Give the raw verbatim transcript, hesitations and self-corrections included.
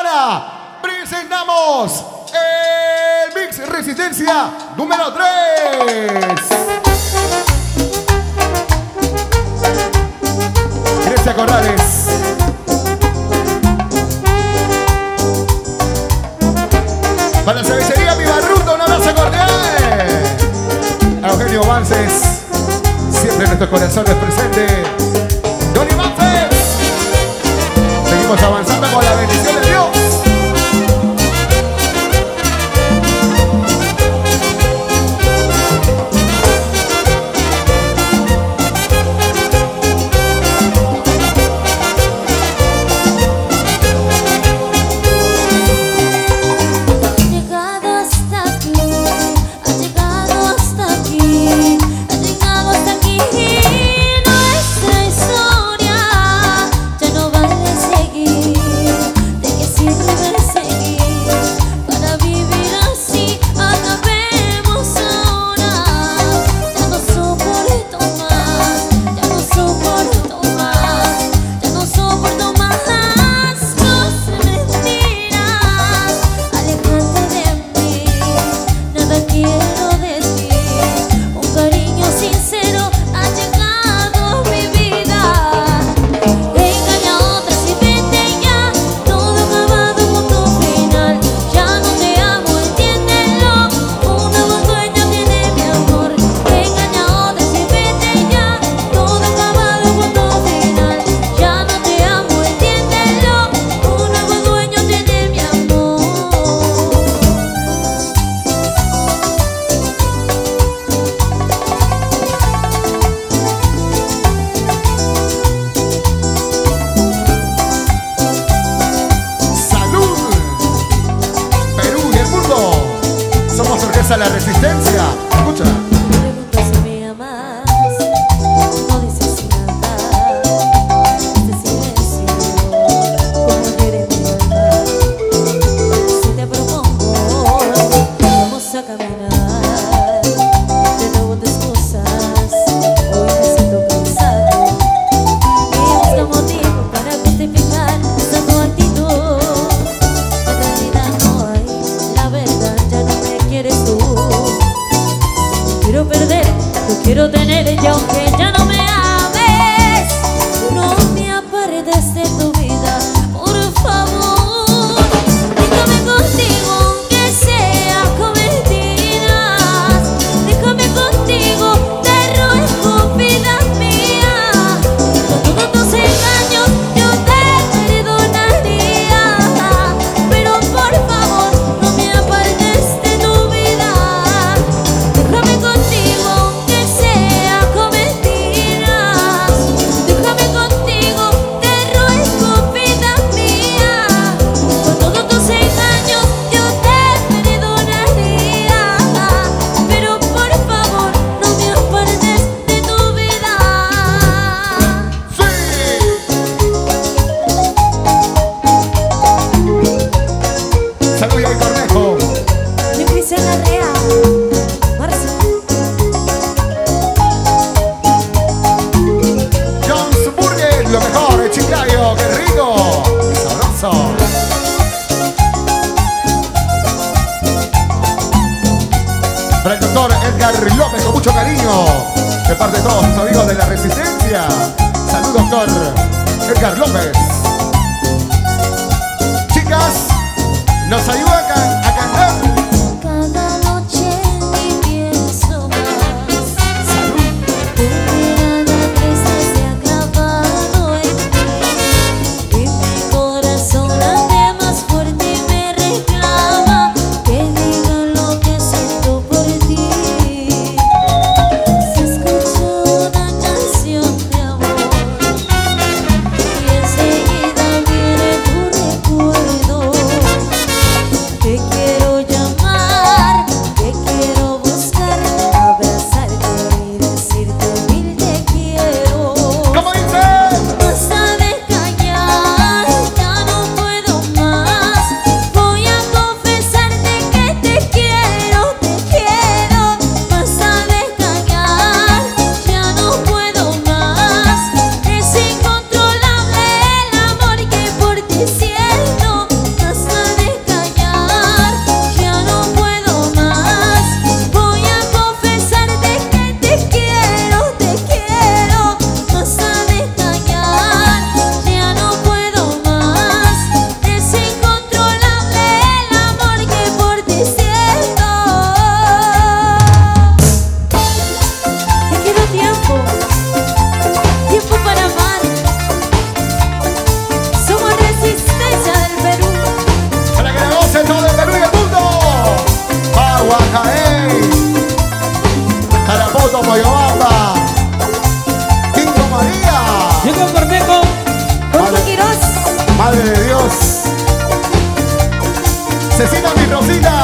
semana presentamos el Mix Resistencia número tres. Grecia Corrales. Para la cervecería Mi Barruto, un abrazo cordial. A Eugenio Vances, siempre en nuestros corazones presente. Johnny Vances. Seguimos avanzando con la bendición de Dios. La resistencia, escucha. Pregunto si me amas, no dices nada. Este silencio, como hiere mi alma. Si te propongo, vamos a caminar. De nuevo te excusas, hoy me siento cansado. Y busca motivo para justificar esta tu actitud. En realidad no hay, la verdad ya no me quieres tú. Quiero perder, yo quiero tener, y aunque ya no me ames, no me apartes de tu vida, por favor. Déjame contigo, aunque sea con mentiras. Déjame contigo, te ruego, vida mía. Con todos tus engaños yo te perdonaría, pero por favor no me apartes de tu vida. Déjame contigo, aunque sea con mentiras. Déjame contigo, te ruego, vida mía. Con todos tus engaños yo te perdonaría, pero por favor no me apartes de tu vida. Salud y el Cornejo. De Cristian Larrea, Marzo. John's Burger, lo mejor, el Chiclayo, qué rico, sabroso. Para el doctor Edgar López, con mucho cariño, de parte de todos sus amigos de la Resistencia. Salud, doctor Edgar López. Chicas, nos ayuda a, can a cantar. Cada noche ni pienso más. Salud. Tu mirada triste se ha clavado en mí, y mi corazón late más fuerte y me reclama que diga lo que siento por ti. Se escucha una canción de amor y enseguida viene tu recuerdo. Necesita mi Rosita.